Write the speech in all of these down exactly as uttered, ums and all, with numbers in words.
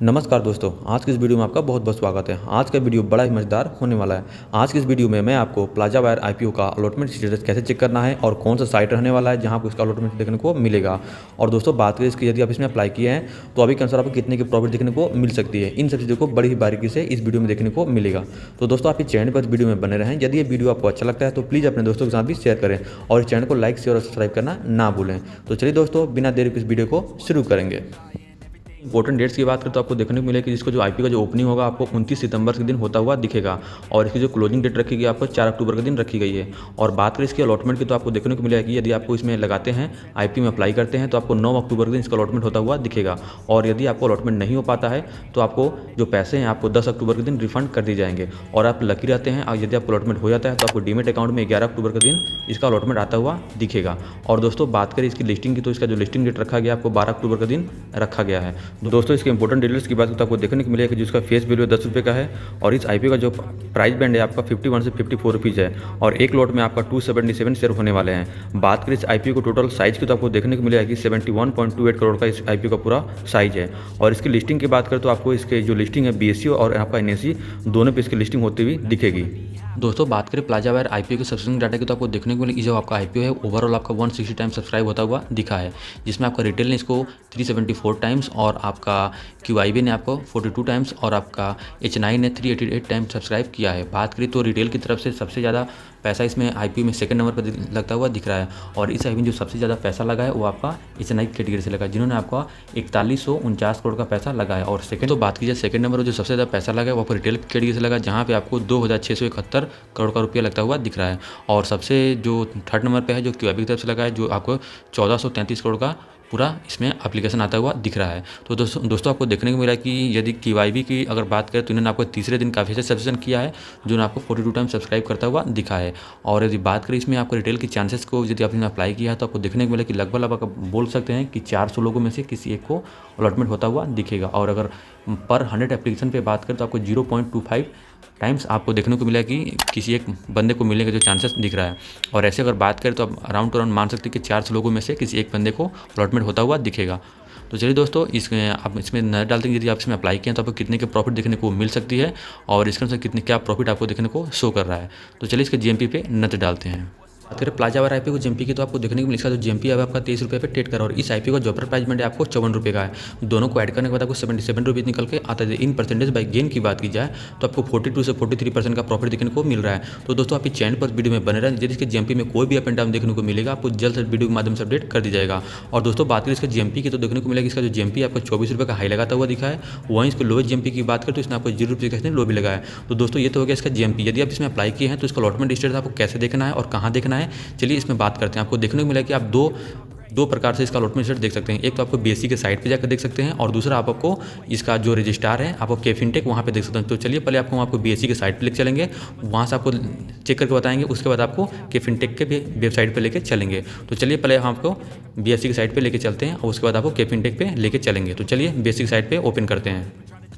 नमस्कार दोस्तों, आज की इस वीडियो में आपका बहुत बहुत स्वागत है। आज का वीडियो बड़ा ही मजेदार होने वाला है। आज की इस वीडियो में मैं आपको प्लाजा वायर आईपीओ का अलॉटमेंट स्टेटस कैसे चेक करना है और कौन सा साइट रहने वाला है जहां आपको इसका अलॉटमेंट देखने को मिलेगा। और दोस्तों बात करें इसकी, यदि आप इसमें अप्लाई किए हैं तो अभी के अनुसार आपको कितने की प्रॉफिट देखने को मिल सकती है, इन सब चीज़ों को बड़ी ही बारीकी से इस वीडियो में देखने को मिलेगा। तो दोस्तों आप इस चैनल पर वीडियो में बने रहें। यदि ये वीडियो आपको अच्छा लगता है तो प्लीज़ अपने दोस्तों के साथ भी शेयर करें और इस चैनल को लाइक शेयर और सब्सक्राइब करना ना भूलें। तो चलिए दोस्तों, बिना देरी के इस वीडियो को शुरू करेंगे। इंपॉर्टेंट डेट्स की बात करें तो आपको देखने को मिलेगा कि जिसको जो आईपीओ का जो ओपनिंग होगा आपको उनतीस सितंबर के दिन होता हुआ दिखेगा और इसकी जो क्लोजिंग डेट रखी गई आपको चार अक्टूबर के दिन रखी गई है। और बात करें इसके अलॉटमेंट की तो आपको देखने को मिलेगा कि यदि आपको इसमें लगाते हैं, आईपीओ में अप्लाई करते हैं तो आपको नौ अक्टूबर के दिन इसका अलॉटमेंट होता हुआ दिखेगा। और यदि आपको अलॉटमेंट नहीं हो पाता है तो आपको जो पैसे हैं आपको दस अक्टूबर के दिन रिफंड कर दिए जाएंगे। और आप लकी रहते हैं और यदि आपको अलॉटमेंट हो जाता है तो आपको डीमेट अकाउंट में ग्यारह अक्टूबर के दिन इसका अलॉटमेंट आता हुआ दिखेगा। और दोस्तों बात करें इसकी लिस्टिंग की तो इसका जो लिस्टिंग डेट रखा गया आपको बारह अक्टूबर के दिन रखा गया है। दोस्तों इसके इंपॉर्टेंट डिटेल्स की बात करते आपको देखने को मिलेगा कि जिसका फेस वैल्यू दस रुपये का है और इस आईपीओ का जो प्राइस बैंड है आपका फिफ्टी वन से फिफ्टी फोर रुपीज़ है और एक लॉट में आपका टू सेवेंटी सेवन शेयर होने वाले हैं। बात करें इस आईपीओ को टोटल साइज की तो आपको देखने को मिलेगा कि seventy one point two eight crore का इस आईपीओ का पूरा साइज है। और इसकी लिस्टिंग की बात करें तो आपको इसके जो लिस्टिंग है बीएससी और आपका एनएससी दोनों पे इसकी लिस्टिंग होती हुई दिखेगी। दोस्तों बात करें प्लाजा वायर आईपीओ के सब्सक्रिप्शन डाटा की तो आपको देखने को मिलेगा जो आपका आईपीओ है ओवरऑल आपका वन सिक्सटी टाइम्स सब्सक्राइब होता हुआ दिखा है, जिसमें आपका रिटेल ने इसको थ्री सेवेंटी फोर टाइम्स और आपका क्यूआईबी ने आपको फोर्टी टू टाइम्स और आपका एच नाइन ने three eighty eight times subscribe किया है। बात करें तो रिटेल की तरफ से सबसे ज़्यादा पैसा इसमें आईपीओ में सेकंड नंबर पर लगता हुआ दिख रहा है और इस आईपीओ में जो सबसे ज़्यादा पैसा लगा है वो आपका एच नाइन कैटेगरी से लगा है, जिन्होंने आपका इकतालीस सौ उनचास करोड़ का पैसा लगा है। और सेकंड तो बात की जाए सेकंड नंबर जो सबसे ज़्यादा पैसा लगा है वो आपको रिटेल कैटेगरी से लगा, जहाँ पे आपको दो हज़ार छः सौ इकहत्तर करोड़ का रुपया लगता हुआ दिख रहा है। और सबसे जो थर्ड नंबर पे है जो क्यूआईबी की तरफ से लगा है जो आपको चौदह सौ तैंतीस करोड़ का पूरा इसमें एप्लीकेशन आता हुआ दिख रहा है। तो दोस्तों दोस्तों आपको देखने को मिला कि यदि क्यूआईबी की अगर बात करें तो इन्होंने आपको तीसरे दिन काफ़ी अच्छा सब्सक्रिप्शन किया है जो आपको फोर्टी टू टाइम सब्सक्राइब करता हुआ दिखा है। और यदि बात करें इसमें आपको रिटेल के चांसेस को यदि आपने अप्लाई किया है तो आपको देखने को मिला कि लगभग आप बोल सकते हैं कि चार सौ लोगों में से किसी एक को अलॉटमेंट होता हुआ दिखेगा। और अगर पर हंड्रेड एप्लीकेशन पे बात करें तो आपको zero point two five times आपको देखने को मिला कि किसी एक बंदे को मिलने का जो चांसेस दिख रहा है। और ऐसे अगर बात करें तो आप अराउंड टू अराउंड मान सकते हैं कि चार सौ लोगों में से किसी एक बंदे को अलॉटमेंट होता हुआ दिखेगा। तो चलिए दोस्तों, इसमें आप इसमें नजर डालते हैं यदि आप इसमें अप्लाई किए तो आपको कितने के प्रॉफिट देखने को मिल सकती है और इसके अनुसार कितने क्या प्रॉफिट आपको देखने को शो कर रहा है। तो चलिए इसके जीएमपी पे नजर डालते हैं। अगर प्लाजा वायर आईपीओ को जीएमपी की तो आपको देखने को मिलेगा जो जीएमपी है आपका तेईस रुपये पे ट्रेड कर रहा है और इस आईपीओ का जो प्राइस बैंड है आपको चौवन रुपये का है। दोनों को ऐड करने के बाद आपको सेवेंटी सेवन रुपीज़ निकल के आता है। इन परसेंटेज बाई गेन की बात की जाए तो आपको फोर्टी टू से फोर्टी थ्री परसेंट का प्रॉफिट देखने को मिल रहा है। तो दोस्तों आप इस चैनल पर वीडियो में बने रहें, यदि इसके जीएमपी में कोई भी अप एंड डाउन देखने को मिलेगा आपको जल्द से वीडियो के माध्यम से अपडेट कर दी जाएगा। और दोस्तों बात करें इसका जीएमपी की तो देखने को मिलेगा इसका जो जीएमपी आपको चौबीस रुपये का हाई लगाता हुआ दिखा है। वहीं इसको लोएस्ट जीएमपी की बात करें तो इसने आपको जीरो रुपये का लो भी लगा है। तो दोस्तों ये तो हो गया इसका जीएमपी। यदि आप इसमें अप्लाई किए हैं तो इसका अलॉटमेंट स्टेटस आपको कैसे देखना है और कहाँ देखना है, चलिए इसमें बात करते हैं। आपको देखने को मिला कि आप दो दो प्रकार से इसका अलॉटमेंट स्टेटस देख सकते हैं। एक तो आपको बीएससी के साइट पे जाकर देख सकते हैं और दूसरा आप आपको इसका जो रजिस्ट्रार है आपको के फिनटेक वहाँ पे देख सकते हैं। तो चलिए पहले आपको आपको बीएससी के साइट पे लेकर चलेंगे, वहाँ से आपको चेक करके बताएंगे, उसके बाद आपको के फिनटेक के वेबसाइट पे लेके चलेंगे। तो चलिए पहले हम आपको बीएससी की साइट पर लेके चलते हैं और उसके बाद आपको के फिनटेक पे लेके चलेंगे। तो चलिए बीएससी की साइट पर ओपन करते हैं।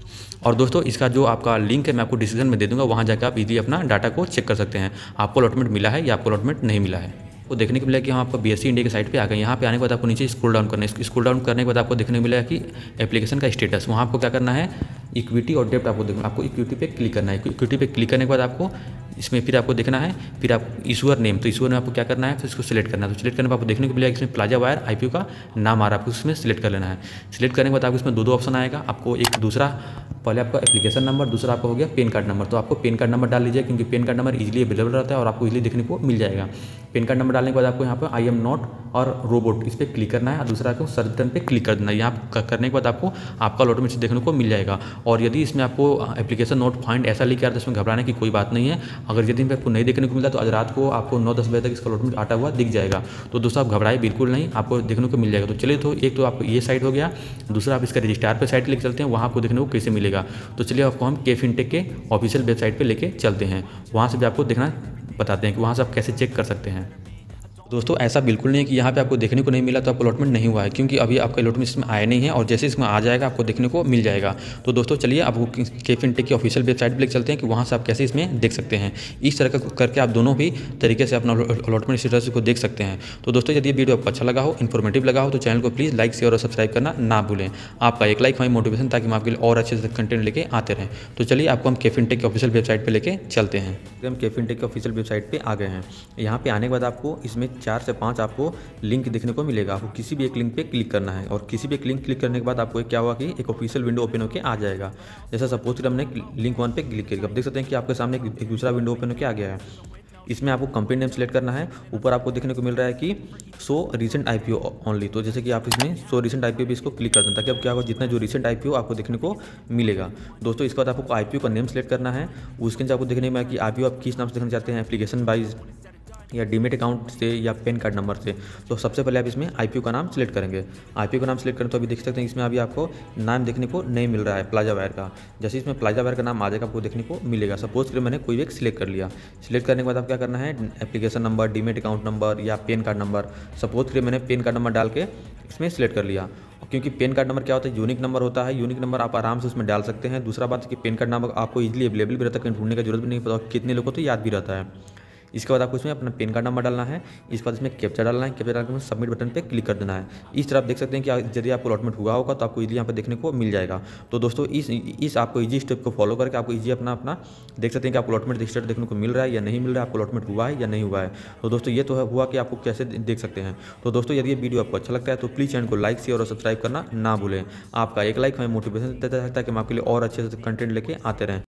और दोस्तों इसका जो आपका लिंक है मैं आपको डिस्क्रिप्शन में दे दूंगा, वहाँ जाकर आप इजीली अपना डाटा को चेक कर सकते हैं आपको अलॉटमेंट मिला है या आपको अलॉटमेंट नहीं मिला है। वो देखने को मिला कि हम आपको बीएससी इंडिया के साइट पे आ गए। यहाँ पे आने के बाद आपको नीचे स्क्रॉल डाउन करना है। स्क्रॉल डाउन करने के बाद आपको देखने को मिलेगा कि एप्लीकेशन का स्टेटस, वहाँ आपको क्या करना है इक्विटी और डेप्ट आपको देखना, आपको इक्विटी पे क्लिक करना है। इक्विटी पे क्लिक करने के बाद आपको इसमें फिर आपको देखना है फिर आप इशूअर नेम, तो इशूअर नेम आपको क्या करना है फिर इसको सिलेक्ट करना है। तो सिलेक्ट करने पर आपको देखने को मिलेगा इसमें प्लाजा वायर आईपीओ का नाम आ रहा है, आपको इसमें सिलेक्ट कर लेना है। सिलेक्ट करने के बाद आपको इसमें दो दो ऑप्शन आएगा। आपको एक दूसरा पहले आपका एप्लीकेशन नंबर, दूसरा आपका हो गया पेन कार्ड नंबर। तो आपको पेन कार्ड नंबर डाल लीजिए क्योंकि PAN card number easily available रहता है और आपको इजीली देखने को मिल जाएगा। पेन कार्ड नंबर डालने के बाद आपको यहाँ पर आई एम नॉट और रोबोट इस पर क्लिक करना है और दूसरा आपको सर्च बटन पे क्लिक कर देना है। यहाँ करने के बाद आपको आपका अलॉटमेंट देखने को मिल जाएगा। और यदि इसमें आपको एप्लीकेशन नोट फाइंड ऐसा लिखा है तो इसमें घबराने की कोई बात नहीं है। अगर यदि आपको नहीं देखने को मिला तो आज रात को आपको नौ दस बजे तक इसका अलॉटमेंट आता हुआ दिख जाएगा। तो दोस्तों आप घबराए बिल्कुल नहीं, आपको देखने को मिल जाएगा। तो चलिए तो एक तो आपको ये साइट हो गया, दूसरा आप इसका रजिस्ट्रार पे साइट लेके चलते हैं, वहाँ आपको देखने को कैसे मिलेगा। तो चलिए आपको हम के फिनटेक के ऑफिशियल वेबसाइट पर लेके चलते हैं, वहाँ से भी आपको देखना बताते हैं कि वहाँ से आप कैसे चेक कर सकते हैं। दोस्तों ऐसा बिल्कुल नहीं है कि यहाँ पे आपको देखने को नहीं मिला तो आपको अलॉटमेंट नहीं हुआ है, क्योंकि अभी आपका अलॉटमेंट इसमें आया नहीं है और जैसे इसमें आ जाएगा आपको देखने को मिल जाएगा। तो दोस्तों चलिए आपको के फिनटेक की ऑफिशियल वेबसाइट पर लेकर चलते हैं कि वहाँ से आप कैसे इसमें देख सकते हैं। इस तरह का करके आप दोनों भी तरीके से अपना अलॉटमेंट स्टेटस को देख सकते हैं। तो दोस्तों यदि वीडियो आपको अच्छा लगा हो, इन्फॉर्मेटिव लगा हो तो चैनल को प्लीज़ लाइक शेयर और सब्सक्राइब करना ना भूलें। आपका एक लाइक हमारी मोटिवेशन ताकि हम आपके लिए और अच्छे से कंटेंट लेके आते रहें। तो चलिए आपको हम के फिनटेक की ऑफिशियल वेबसाइट पे लेके चलते हैं। हम के फिनटेक की ऑफिशियल वेबसाइट पे आ गए हैं। यहाँ पे आने के बाद आपको इसमें चार से पाँच आपको लिंक देखने को मिलेगा। आपको किसी भी एक लिंक पे क्लिक करना है और किसी भी एक लिंक क्लिक करने के बाद आपको एक क्या हुआ कि एक ऑफिशियल विंडो ओपन होकर आ जाएगा। जैसा सपोज कि हमने लिंक वन पे क्लिक किया, आप देख सकते हैं कि आपके सामने एक दूसरा विंडो ओपन होकर आ गया है। इसमें आपको कंपनी नेम सेलेक्ट करना है। ऊपर आपको देखने को मिल रहा है कि शो रिसेंट आईपीओ ओनली, तो जैसे कि आप इसमें शो रिसेंट आईपीओ भी इसको क्लिक कर दें ताकि अब क्या होगा, जितना जो रिसेंट आईपीओ आपको देखने को मिलेगा। दोस्तों इसके बाद आपको आईपीओ का नेम सेलेक्ट करना है। उसके नीचे आपको देखने में कि आईपीओ आप किस नाम से देखना चाहते हैं, एप्लीकेशन वाइज या डीमेट अकाउंट से या पैन कार्ड नंबर से। तो सबसे पहले आप इसमें आईपीओ का नाम सेलेक्ट करेंगे। आईपीओ का नाम सेलेक्ट करें तो अभी देख सकते हैं इसमें अभी आपको नाम देखने को नहीं मिल रहा है प्लाजा वायर का। जैसे इसमें प्लाजा वायर का नाम आ जाएगा आपको देखने को मिलेगा। सपोज करें मैंने कोई एक सिलेक्ट कर लिया। सिलेक्ट करने के बाद आप क्या करना है, application number, demat account number या पैन कार्ड नंबर। सपोज करें मैंने पैन कार्ड नंबर डाल के इसमें सिलेक्ट कर लिया, क्योंकि पैन कार्ड नंबर क्या होता है, यूनिक नंबर होता है। यूनिक नंबर आप आराम से उसमें डाल सकते हैं। दूसरा बात है कि पैन कार्ड नंबर आपको इजीली अवेलेबल भी रहता है, कहीं ढूंढने की जरूरत भी नहीं पड़ता, कितने लोगों को तो याद भी रहता है। इसके बाद आपको इसमें अपना पैन कार्ड नंबर डालना है। इसके बाद इसमें कैप्चा डालना है। कैप्चा डालकर सबमिट बटन पे क्लिक कर देना है। इस तरह आप देख सकते हैं कि यदि आपको अलॉटमेंट हुआ होगा तो आपको इजीली यहाँ पर देखने को मिल जाएगा। तो दोस्तों इस इस आपको इजी स्टेप को फॉलो करके आपको इजी अपना अपना देख सकते हैं कि आपको अलॉटमेंट स्टेटस देखने को मिल रहा है या नहीं मिल रहा है, आपको अलॉटमेंट हुआ है या नहीं हुआ है। तो दोस्तों ये तो है हुआ कि आपको कैसे देख सकते हैं। तो दोस्तों यदि ये वीडियो आपको अच्छा लगता है तो प्लीज़ चैनल को लाइक शेयर और सब्सक्राइब करना ना भूलें। आपका एक लाइक हमें मोटिवेशन देता है ताकि हम आपके लिए और अच्छे से कंटेंट लेके आते रहें।